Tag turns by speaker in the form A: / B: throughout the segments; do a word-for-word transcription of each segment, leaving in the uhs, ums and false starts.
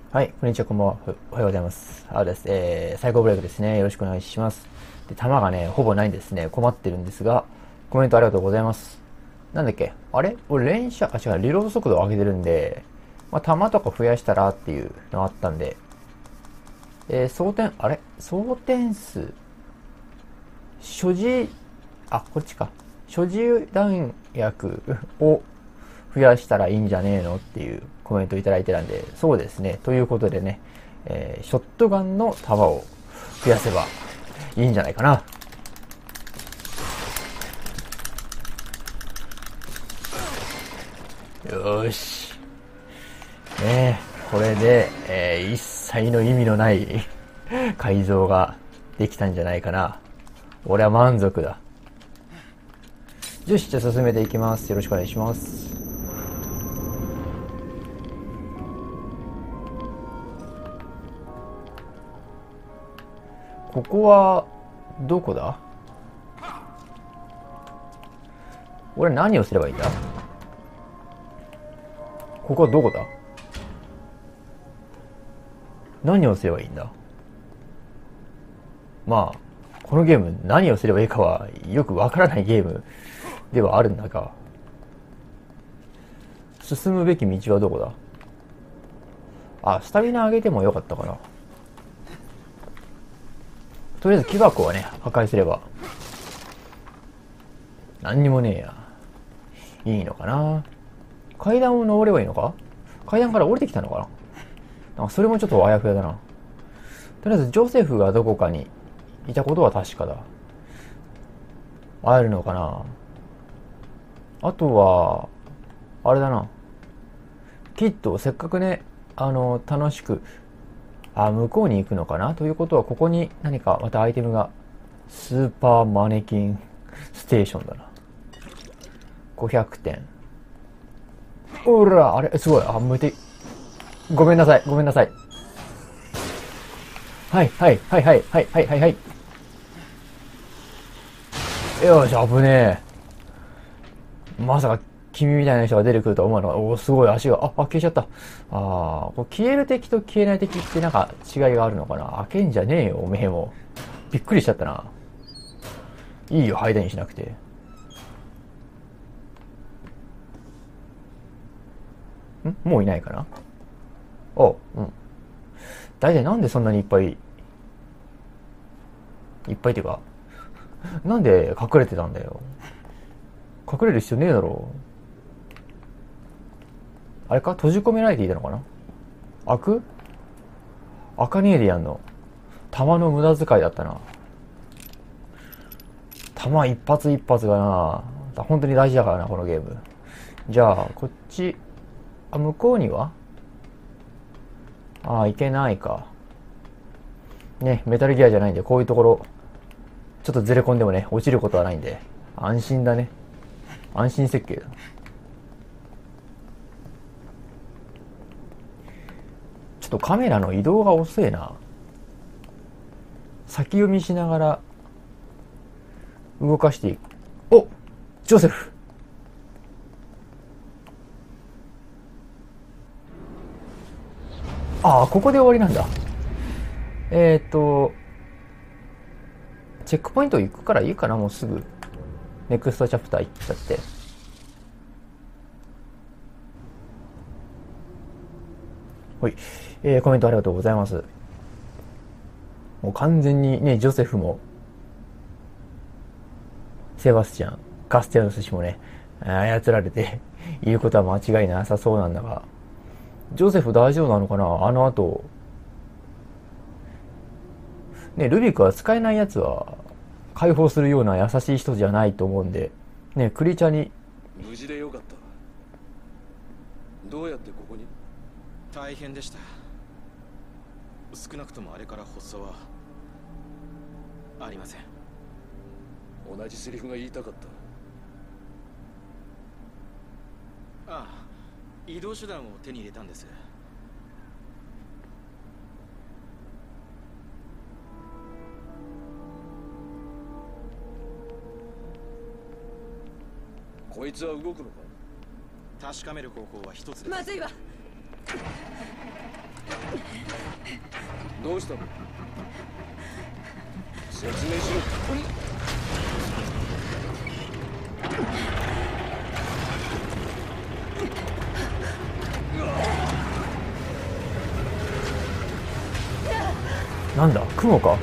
A: はい、こんにちは、こんばんは。おはようございます。あです。えー、サイコブレイクですね。よろしくお願いします。で、弾がね、ほぼないんですね。困ってるんですが、コメントありがとうございます。なんだっけあれ俺連射、あ、違う、リロード速度を上げてるんで、まあ、弾とか増やしたらっていうのがあったんで、えー、装填、あれ装填数、所持、あ、こっちか。所持弾薬を増やしたらいいんじゃねえのっていうコメントいただいてたんで、そうですね。ということでね、えー、ショットガンの弾を増やせばいいんじゃないかな。よーし。ねえ、これで、えー、一切の意味のない改造ができたんじゃないかな。俺は満足だ。よし、じゃあ進めていきます。よろしくお願いします。ここは、どこだ？俺何をすればいいんだ？ここはどこだ？何をすればいいんだ？まあ、このゲーム何をすればいいかはよくわからないゲームではあるんだが、進むべき道はどこだ？あ、スタミナ上げてもよかったかな。とりあえず木箱はね、破壊すれば。何にもねえや。いいのかな。階段を登ればいいのか？階段から降りてきたのかな。なんかそれもちょっとあやふやだな。とりあえずジョセフがどこかにいたことは確かだ。会えるのかな。あとは、あれだな。きっとせっかくね、あの、楽しく、あ、向こうに行くのかなということは、ここに何かまたアイテムが、スーパーマネキンステーションだな。ごひゃくてん。おら、あれ、すごい。あ、向いて、ごめんなさい、ごめんなさい。はい、はい、はい、はい、はい、はい、はい、はい。よし、危ねえ。まさか、君みたいな人が出てくるとは思わなかった。おー、すごい、足が、あ、あ、消えちゃった。あー、こう消える敵と消えない敵ってなんか違いがあるのかな。開けんじゃねえよ、おめえも。びっくりしちゃったな。いいよ、間にしなくて。んもういないかな。おう、うん。大体なんでそんなにいっぱい、いっぱいっていうか、なんで隠れてたんだよ。隠れる必要ねえだろ。あれか閉じ込められていたのかな。開く？開かねえでやんの。弾の無駄遣いだったな。弾一発一発がな、本当に大事だからな、このゲーム。じゃあ、こっち、あ、向こうにはああ、いけないか。ね、メタルギアじゃないんで、こういうところ、ちょっとずれ込んでもね、落ちることはないんで、安心だね。安心設計だ。ちょっとカメラの移動が遅いな。先読みしながら、動かしていく。お！ジョセフ！ああ、ここで終わりなんだ。えーっと、チェックポイント行くからいいかな、もうすぐ。ネクストチャプター行っちゃって。はい。えー、コメントありがとうございます。もう完全にね、ジョセフも、セバスチャン、カステラノス氏もね、操られていることは間違いなさそうなんだが、ジョセフ大丈夫なのかな。あの後、ね、ルビックは使えないやつは解放するような優しい人じゃないと思うんで、ね、クリチャに。
B: 無事でよかった。どうやってここに？
C: 大変でした。少なくともあれから発作はありません。
B: 同じセリフが言いたかった。
C: ああ、移動手段を手に入れたんです。
B: こいつは動くのか？
C: 確かめる方法は一つです。
D: まずいわ。
B: どうしたの？説明しろ。
A: なんだ雲か。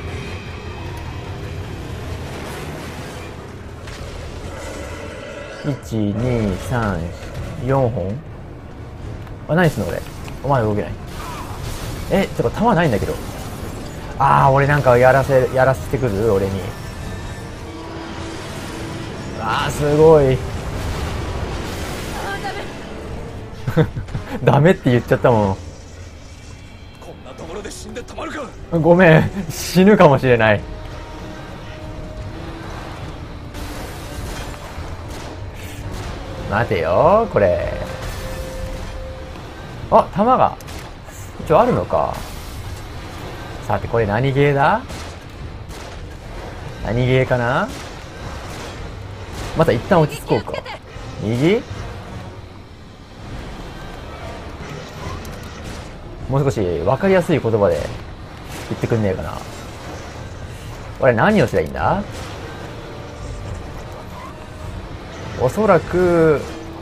A: いちにさんよんほん。あ、何すんの俺。お前動けない。え、てか弾ないんだけど。あー、俺なんかやらせやらせてくる俺に。あー、すごい。ダメって言っちゃったもん。
B: こんなところで死んでたまるか。
A: ごめん、死ぬかもしれない。待てよこれ。あ、弾が一応あるのか。さてこれ何ゲーだ。何ゲーかな。また一旦落ち着こうか。右。もう少し分かりやすい言葉で言ってくんねえかな。俺何をすりゃいいんだ。おそらく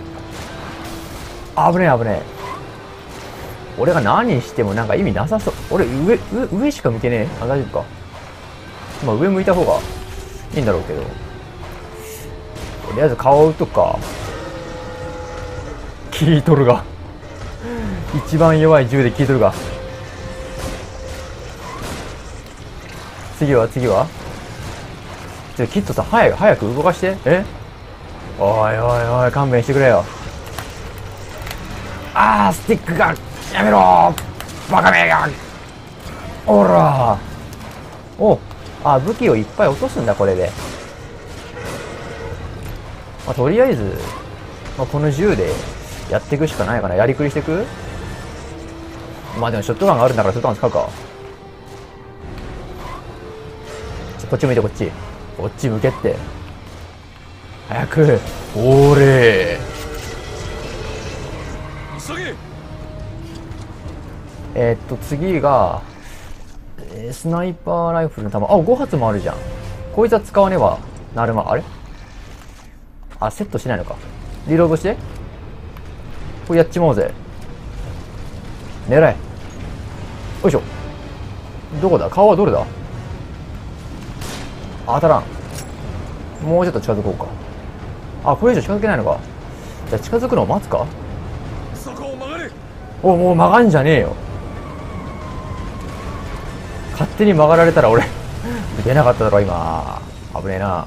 A: 危ねえ危ねえ。俺が何してもなんか意味なさそう。俺上上上しか向けねえ。あ、大丈夫か。まあ上向いた方がいいんだろうけど、とりあえず顔とか聞いとるが一番弱い銃で聞いとるが。次は次はちょキッドさん早く早く動かして。え、おいおいおい勘弁してくれよ。あースティックがやめろバカめが。おらお、あ、武器をいっぱい落とすんだこれで。まあ、とりあえず、まあ、この銃でやっていくしかないかな。やりくりしていく。まあでもショットガンがあるんだからショットガン使うか。こっち向いてこっち。こっち向けって。早く。おれ
B: 急げ。
A: えー、っと次が、えー、スナイパーライフルの弾。あ、ご発もあるじゃん。こいつは使わねばなるま。あれ、あ、セットしないのか。リロードして。これやっちまおうぜ。狙え。よいしょ。どこだ。顔はどれだ。当たらん。もうちょっと近づこうか。あ、これ以上近づけないのか。じゃあ近づくのを待つか。
B: そこを曲がれ。
A: お、もう曲がんじゃねえよ。勝手に曲がられたら俺出なかっただろ今。危ねえな。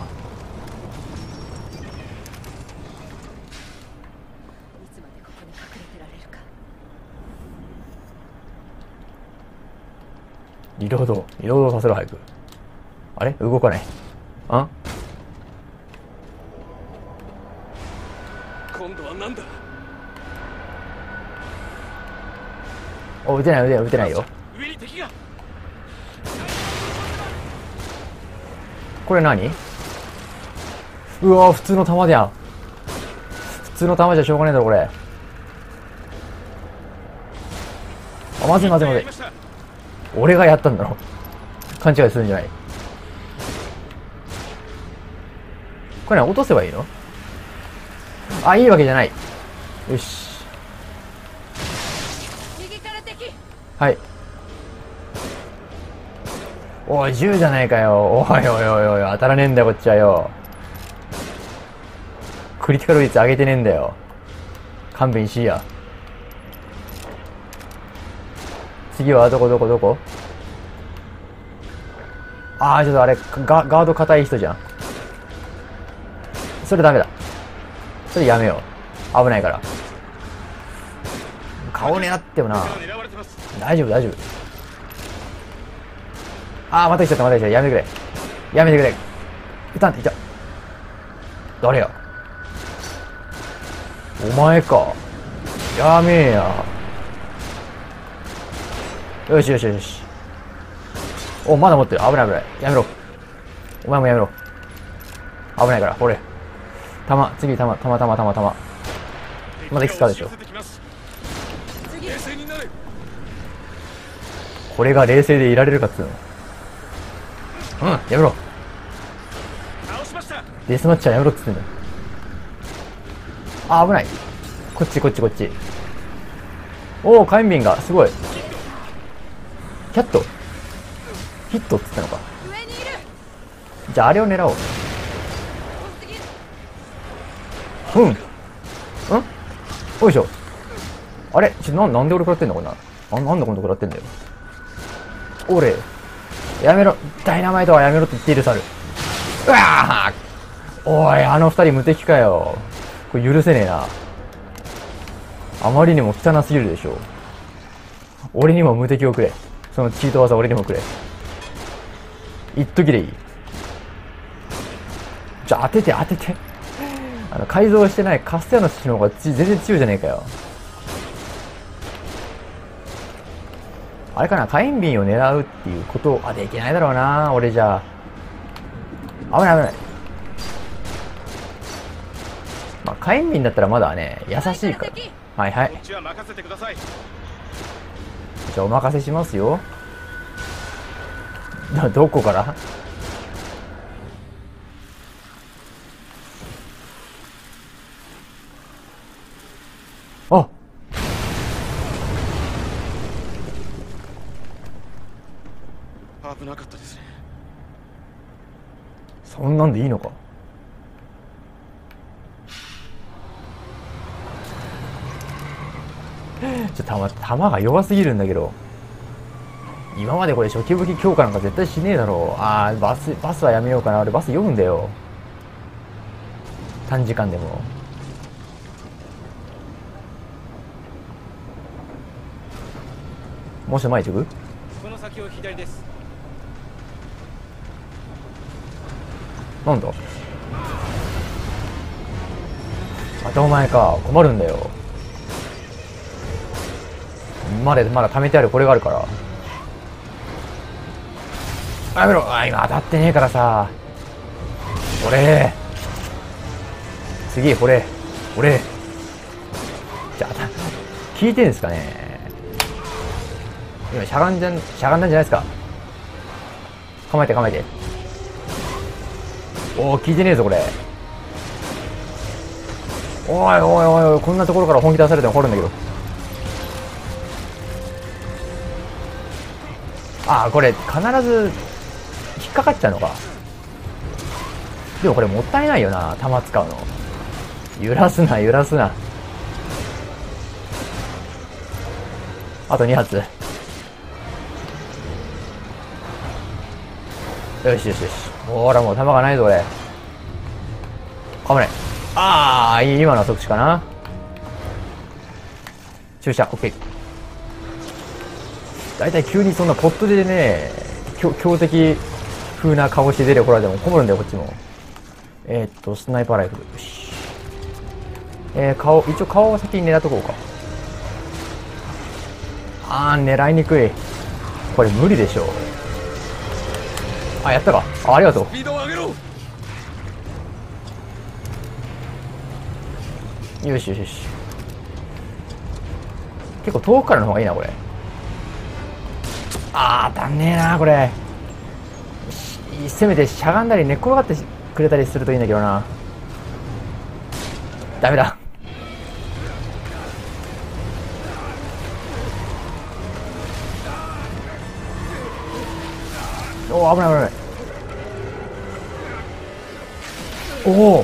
A: リロードリロードさせろ早く。あれ動かない。あ、
B: 今度はなんだ。
A: お、撃てない撃てない撃てないよ。
B: 上に敵が。
A: これ何。うわ普通の弾じゃん。普通の弾じゃしょうがねえだろこれ。あ、まずいまずいまずい。俺がやったんだろ。勘違いするんじゃない。これね、落とせばいいの。あ、いいわけじゃない。よし。はい。おい銃じゃないかよ。おいおいおいおい当たらねえんだよこっちはよ。クリティカル率上げてねえんだよ。勘弁しいや。次はどこどこどこ。ああちょっとあれガガード硬い人じゃん。それダメだ。それやめよう。危ないから。顔狙ってもな。大丈夫大丈夫。ああまた来ちゃったまた来ちゃった。やめてくれやめてくれ。いたんいた。誰やお前か。やめえや。よしよしよし。お、まだ持ってる。危ない危ない。やめろ。お前もやめろ。危ないから。ほれ。弾、次弾、弾、弾、弾、弾。まだいくつかでしょ。 これが冷静でいられるかっつうの。うん、やめろ。
B: 倒しました。
A: デスマッチはやめろっつってんだよ。あ、危ない。こっちこっちこっち。おお、火炎瓶がすごい。キャットヒットっつったのか。
D: 上にいる。
A: じゃああれを狙おう。うんうん、よいしょ。あれちょな、なんで俺食らってんのこんな。あ、なんでこんな食らってんだよ。俺やめろ、ダイナマイトはやめろって言っている猿。うわー、おい、あの二人無敵かよ。これ許せねえな。あまりにも汚すぎるでしょ。俺にも無敵をくれ。そのチート技俺にもくれ。一時でいい。じゃあ当てて当てて。あの改造してないカステラの父の方が全然強いじゃねえかよ。あれかな、火炎瓶を狙うっていうことあ、できないだろうな俺じゃあ。危ない危ない。まあ火炎瓶だったらまだね優しいから。はいはい、
C: こっちは任せてください。
A: じゃあお任せしますよ。ど、どこから。あ、
C: 危なかったですね。
A: そんなんでいいのか。ちょ、弾、弾が弱すぎるんだけど。今までこれ初期武器強化なんか絶対しねえだろう。あー、バス、バスはやめようかな。俺バス読むんだよ。短時間でも。もうちょい前行く？
C: この先を左です。
A: なんだ？またお前か。困るんだよ。まだまだ貯めてあるこれがあるから。あ、やめろ。あ、今当たってねえからさ。俺次これ俺じゃあ聞いてんですかね。今しゃがんじゃん、しゃがんだんじゃないですか。構えて構えて。おお、聞いてねえぞこれ。おいおいおいおい、こんなところから本気出されても掘るんだけど。ああ、これ必ず引っかかっちゃうのか。でもこれもったいないよな、弾使うの。揺らすな揺らすな。あとに発。よしよしよし。ほらもう弾がないぞ俺。危ない。ああ、今のは即死かな。注射 OK。だいたい急にそんなポットでね強強敵風な顔して出てこられても困るんだよこっちも。えー、っとスナイパーライフル。よし。えー、顔一応顔を先に狙っとこうか。あー、狙いにくい。これ無理でしょ。あ、やったか。あ、ありがとう。
B: スピードを上げろ。
A: よしよしよし。結構遠くからの方がいいなこれ。あー、当たんねえなこれ。せめてしゃがんだり寝っ転がってくれたりするといいんだけどな。ダメだ。おお、危ない危ない。おお、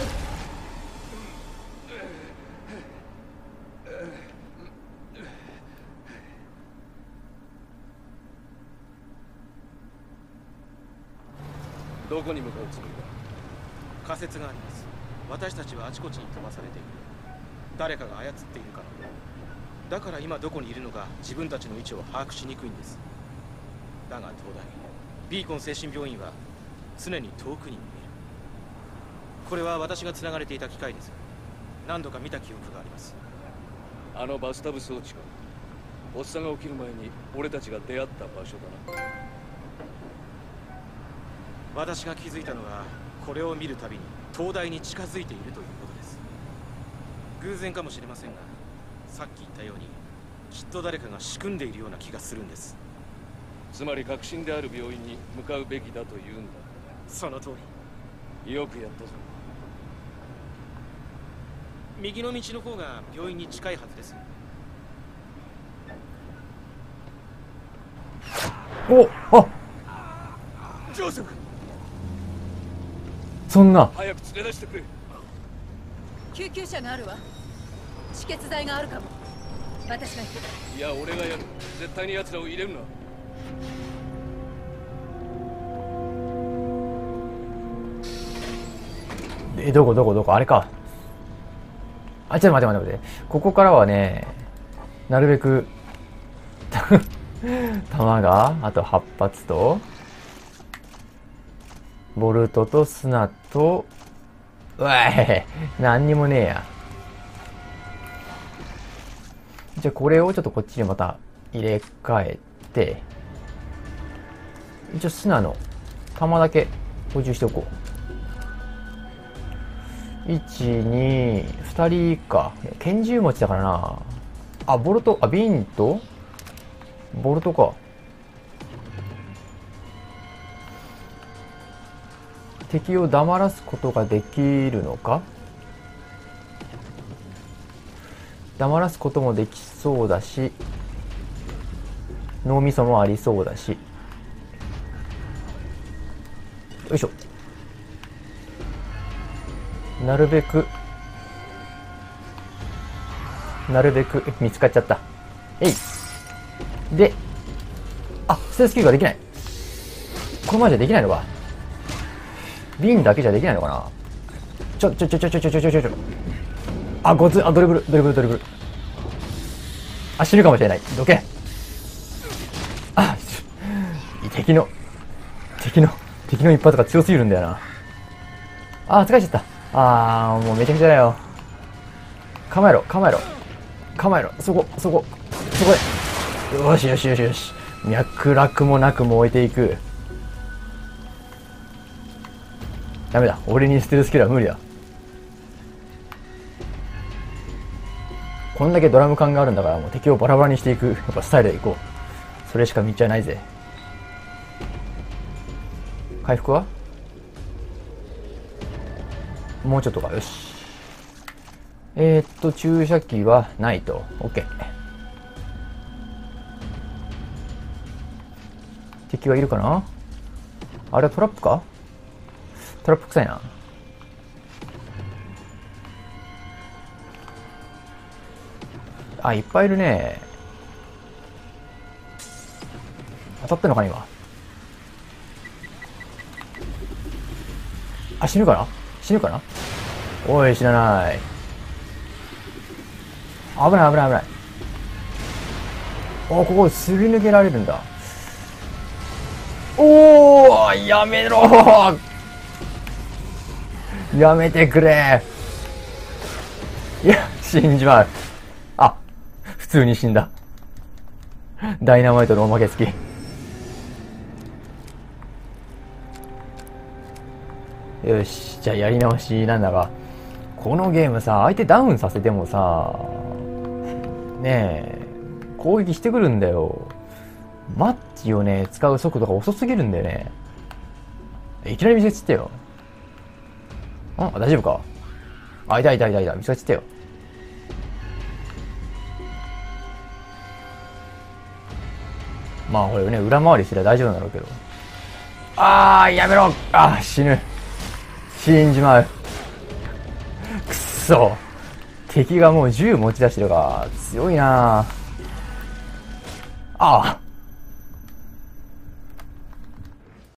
B: どこに向かうつもりだ。
C: 仮説があります。私たちはあちこちに飛ばされている。誰かが操っているから。だから今どこにいるのか自分たちの位置を把握しにくいんです。だが東大ビーコン精神病院は常に遠くに見える。これは私がつながれていた機械です。何度か見た記憶があります。
B: あのバスタブ装置か。発作が起きる前に俺たちが出会った場所だな。
C: 私が気づいたのはこれを見るたびに東大に近づいているということです。偶然かもしれませんが、さっき言ったようにきっと誰かが仕組んでいるような気がするんです。
B: つまり確信である病院に向かうべきだというんだ。
C: その通り。
B: よくやったぞ。
C: 右の道の方が病院に近いはずです。
A: おあ
B: ジョーセフ、
A: そんな
B: 早く連れ出してくれ。
D: 救急車があるわ。止血剤があるかも。私が行く。
B: いや、俺がやる。絶対に奴らを入れるな。
A: え、どこどこどこあれか。あ、ちょっと待って待って待って。ここからはね、なるべく、弾が、あとはち発と、ボルトと砂と、うわい、何にもねえや。じゃあこれをちょっとこっちにまた入れ替えて、一応砂の弾だけ補充しておこう。いち、に、ふたりか。拳銃持ちだからな。あ、ボルト、あ、瓶と、ボルトか。敵を黙らすことができるのか？黙らすこともできそうだし、脳みそもありそうだし。よいしょ。なるべく、なるべく、見つかっちゃった。えい。で、あ、ステルスキルができない。このままじゃできないのか。瓶だけじゃできないのかな。ちょ、ちょ、ちょ、ちょ、ちょ、ちょ、ちょ、ちょ、ちょ、ちょ。あ、ごつ、あ、ドリブル、ドリブル、ドリブル。あ、死ぬかもしれない。どけ。あ、敵の、敵の、敵の一発が強すぎるんだよな。あ、疲れちゃった。あー、もうめちゃくちゃだよ。構えろ、構えろ。構えろ。そこ、そこ、そこで。よしよしよしよし。脈絡もなく燃えていく。ダメだ。俺にステルスキルは無理だ。こんだけドラム感があるんだから、もう敵をバラバラにしていく、やっぱスタイルでいこう。それしか道はないぜ。回復はもうちょっとか。よし。えー、っと、注射器はないと。OK。敵はいるかな。あれはトラップか。トラップ臭いな。あ、いっぱいいるね。当たってんのかな今。あ、死ぬかな死ぬかな。おい、死なない。危ない危ない危ない。お、ここすり抜けられるんだ。おー、やめろー。やめてくれ。いや、死んじまう。あ、普通に死んだ。ダイナマイトのおまけ付き。よし、じゃあやり直しなんだが、このゲームさ、相手ダウンさせてもさ、ねえ、攻撃してくるんだよ。マッチをね、使う速度が遅すぎるんだよね。いきなり見せつってよ。あ、大丈夫か。あ、いたいたいたいた。見つかっちゃったよ。まあこれね、裏回りすれば大丈夫なんだろうけど。あー、やめろ。あー、死ぬ。死んじまう。くっそ。敵がもう銃持ち出してるから、強いな。ああ。